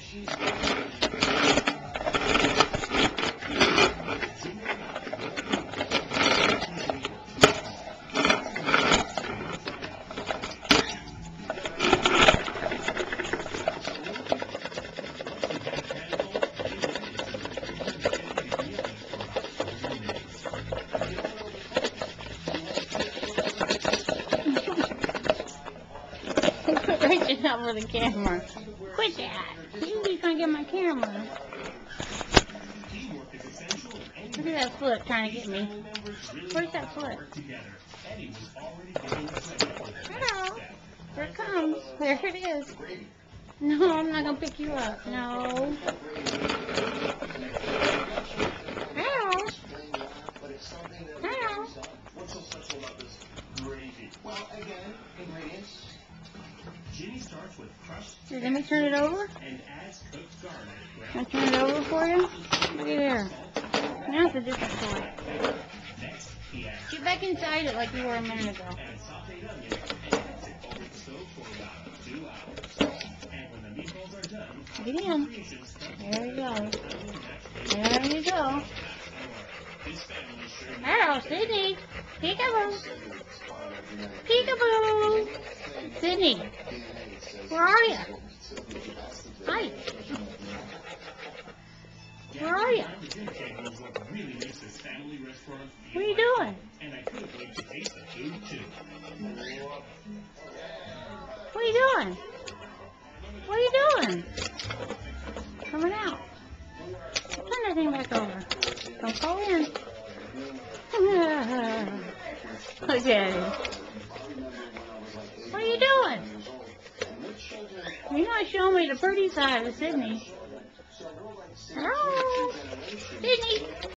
Quit reaching out for the camera. Quit that. You trying to get my camera. Look at that foot trying to get me. Where's that foot? Hello. There it comes. There it is. No, I'm not going to pick you up. No. Hello. Hello. What's so special about this gravy? Well, again, ingredients. Ginny starts with crushed. Here, let me turn it over. And adds cooked garlic. Can I turn it over for you? Look at there. Now it's a different toy. Next, he adds Get back inside it like you were a minute ago. and sauteed onion and cooks it over the stove for about 2 hours. And when the meatballs are done, Get in. There you go. There you go. Hello, Sydney. Peekaboo. Peekaboo. Sydney. Where are you? Hi. Where are you? What are you doing? And I couldn't wait to taste the food too. What are you doing? What are you doing? Coming out. Turn that thing back over. Don't fall in. Look at him. What are you doing? You're not showing me the pretty side of Sydney. Hello? Sydney.